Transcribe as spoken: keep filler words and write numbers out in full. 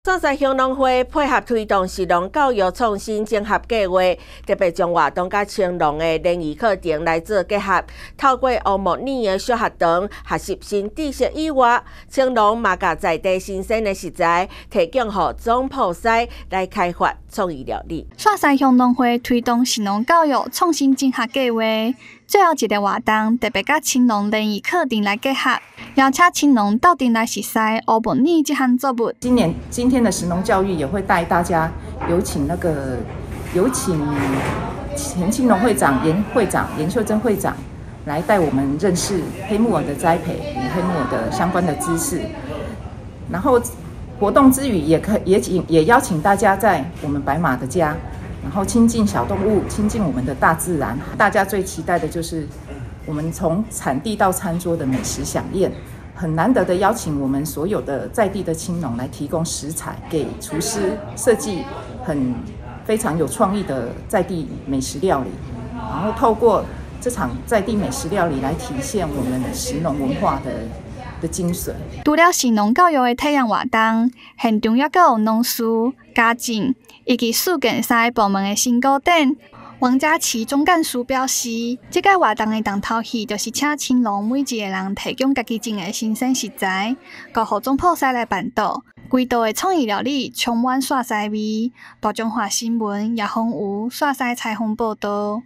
创山乡农会配合推动食农教育创新整合计划，特别将活动甲青农的联谊课程来做结合，透过乌木年的小学堂学习新知识以外，青农嘛甲在地新鲜的食材提供予总铺师来开发创意料理。 刷山乡农会推动食农教育创新整合计划，最后一个活动特别甲青农联谊课程来结合，邀请青农到店来实施乌木年这项作物。 今年今天的食农教育也会带大家有请那个有请前青农会长严会长严秀珍会长来带我们认识黑木耳的栽培与黑木耳的相关的知识。然后活动之余也可也请也邀请大家在我们白马的家，然后亲近小动物，亲近我们的大自然。大家最期待的就是我们从产地到餐桌的美食飨宴。很难得的邀请我们所有的在地的青农来提供食材，给厨师设计很非常有创意的在地美食料理，然后透过这场在地美食料理来体现我们食农文化的的精髓。 除了食农教育的体验活动，现场也有农事、家政以及属近三个部门的新糕点。王家琪总干事表示，这个活动的重头戏就是请青农每一个人提供家己种的新鲜食材，交予总铺师来办桌。规道的创意料理充满刷西味，大中华新闻叶丰武刷西采访报道。